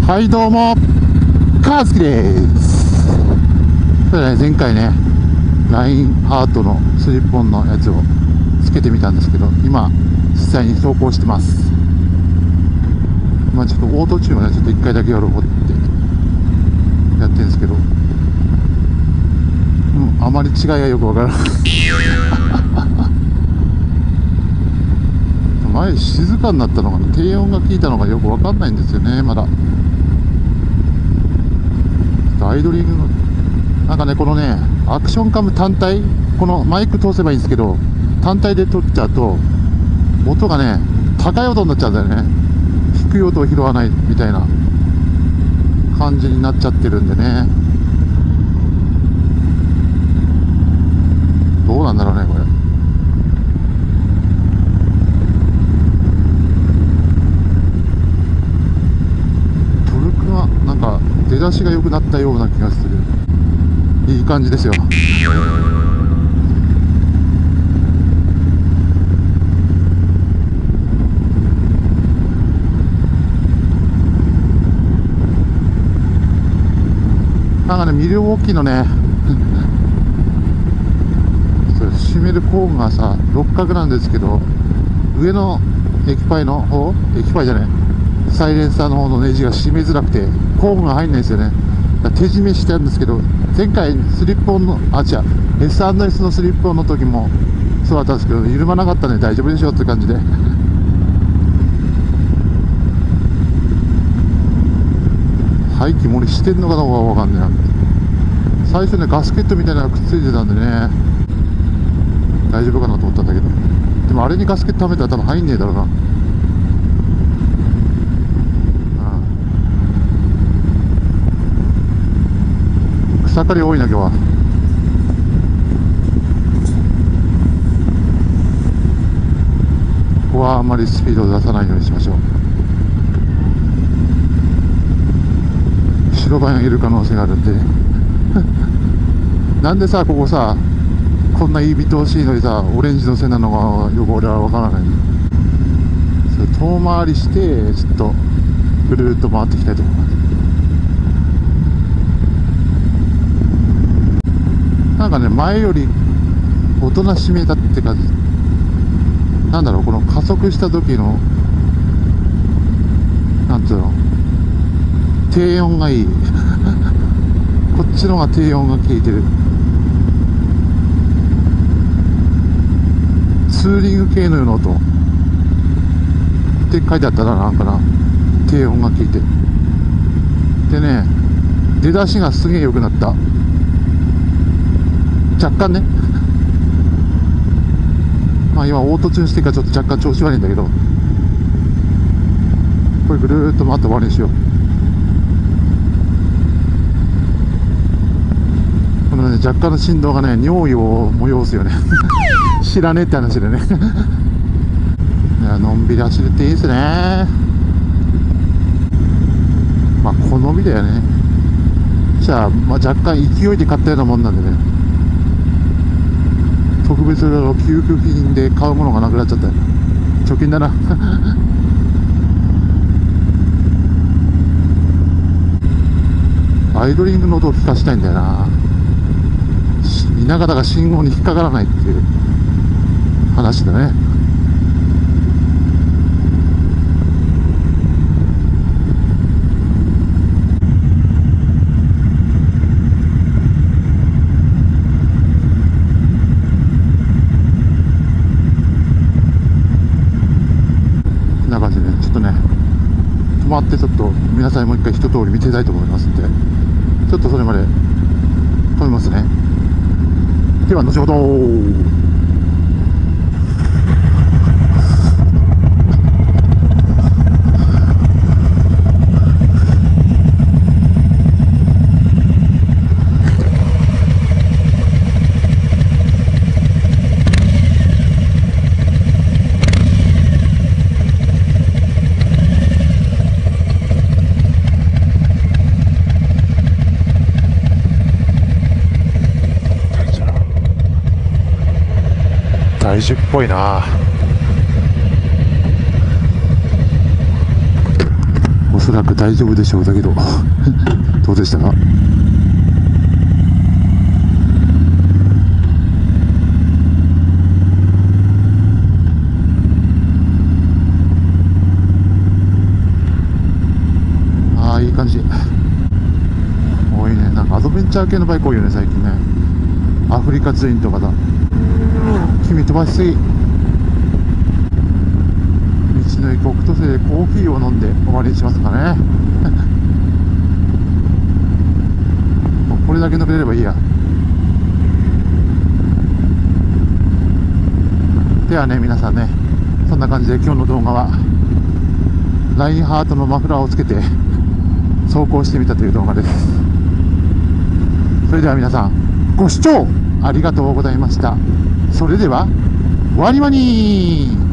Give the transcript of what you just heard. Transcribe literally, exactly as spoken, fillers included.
はいどうも、カーズキです。それでね、前回ね ライン ハートのスリッポンのやつをつけてみたんですけど、今実際に走行してます。今ちょっとオートチューンをねちょっといっかいだけやろうってやってるんですけど、うん、あまり違いがよくわからない前静かになったのかな、低音が効いたのかよくわかんないんですよね。まだアイドリングのなんかね、このねアクションカム単体、このマイク通せばいいんですけど、単体で撮っちゃうと音がね高い音になっちゃうんだよね。低い音を拾わないみたいな感じになっちゃってるんでね、どうなんだろうねこれ。トルクがなんか出だしが良くなったような気がする。いい感じですよ。なんかね、ミルウォーキーのね閉める工具がさ六角なんですけど、上の液パイの方、液パイじゃないサイレンサーの方のネジが締めづらくて工具が入んないんですよね。だから手締めしてあるんですけど、前回スリップオンのあ違う エスアンドエス のスリップオンの時もそうだったんですけど、緩まなかったんで大丈夫でしょって感じで排気漏れしてんのかどうかわかんない。最初ねガスケットみたいなのがくっついてたんでね大丈夫かなと思ったんだけど、でもあれにガスケットはめたら多分入んねえだろうな。草刈り多いな今日は。ここはあんまりスピードを出さないようにしましょう。白バイがいる可能性があるんでなんでさここさこんないい見通しいのにさオレンジの線なのかよく俺は分からない。それ遠回りしてちょっとぐるっと回っていきたいと思います。なんかね前よりおとなしめだって感じ。なんだろう、この加速した時のなんていうの低音がいいこっちの方が低音が効いてる。ツーリング系のような音って書いてあったらなんかな、低音が効いてでね、出だしがすげえ良くなった、若干ねまあ今オートチューンしてからちょっと若干調子悪いんだけど、これぐるーっと回って終わりにしよう。このね若干の振動がね尿意を催すよね知らねえって話でねいやのんびり走るっていいですね。まあ好みだよね。じゃあ、まあ、若干勢いで買ったようなもんなんでね、特別の給付金で買うものがなくなっちゃったよ。貯金だなアイドリングの音を聞かしたいんだよな。田舎だが信号に引っかからないっていう話だね。こんな感じでちょっとね止まってちょっと皆さんにもう一回一通り見てたいと思いますんで、ちょっとそれまで止めますね。では後ほど。大樹っぽいな。おそららく大丈夫でしょうだけどどうでしたか？ああ、いい感じ。多いね。なんかアドベンチャー系のバイク多いよね最近ね。アフリカツインとかだ。君飛ばしすぎ。道の駅北斗星でコーヒーを飲んで終わりにしますかねもうこれだけ乗れればいいや。ではね、皆さんね、そんな感じで今日の動画はラインハートのマフラーをつけて走行してみたという動画です。それでは皆さんご視聴ありがとうございました。それでは終わりまにー。